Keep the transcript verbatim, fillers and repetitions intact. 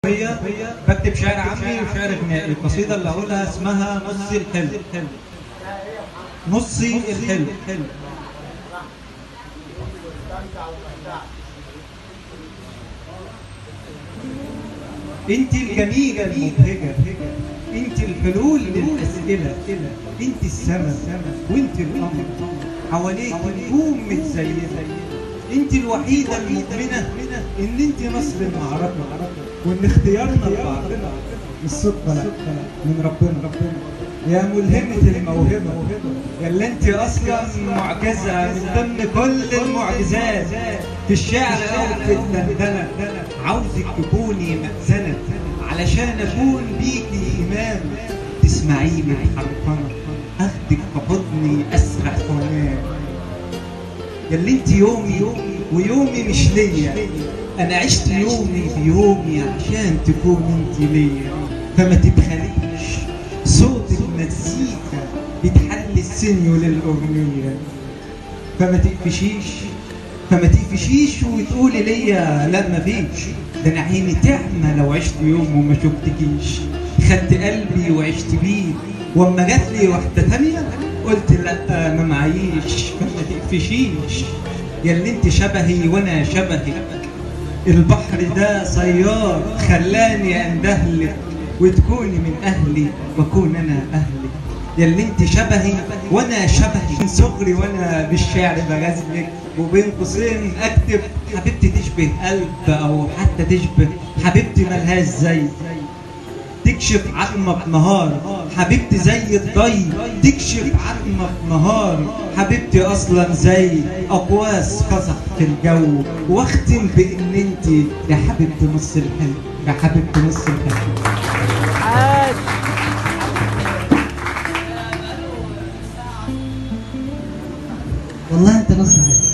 بكتب شعر عامي وشعر غنائي. القصيدة اللي هقولها اسمها نصي الحلو. نصي الحلو. انت الجميلة المبهجة، انت الحلول للأسئلة، انت السما وانت القمر، حواليك نجوم متزينة، انت الوحيدة المؤمنة ان انت نصر المعركة، وان اختيارنا لبعضنا مش صدفة لا من ربنا. يا ملهمة الموهبة، يا اللي انت اصلا معجزة من ضمن كل المعجزات في الشعر او في الدندنة. عاوزك تكوني مأذنة علشان اكون بيكي امام، تسمعيني بحرفنة اخدك في حضني اسرح وانام. يا اللي انت يومي ويومي مش ليا، انا عشت يومي بيومي عشان تكون انت ليا. فما تبخليش صوتك مزيكا بتحلي السنيو للاغنيه، فما تقفشيش فما تقفشيش وتقولي ليا لا مفيش. ده انا عيني تعمى لو عشت يوم وما شفتكيش. خدت قلبي وعشت بيه، واما جات لي واحده تانيه قلت لا انا معيش. فما تقفشيش يا اللي انت شبهي وانا شبهك، البحر ده صياد خلاني اندهلك، وتكوني من اهلي واكون انا اهلك. يا اللي انت شبهي وانا شبهي، من صغري وانا بالشعر بغزلك، وبين قوسين اكتب حبيبتي تشبه قلب او حتى تشبه حبيبتي ملهاش زي. تكشف عظمة بنهار حبيبتي زي الضي، تكشف عظمة بنهار حبيبتي اصلا زي اقواس قزح في الجو. واختم بان انت يا حبيبتي نص الحلو، يا حبيبتي نص الحلو. والله انت نص الحلو.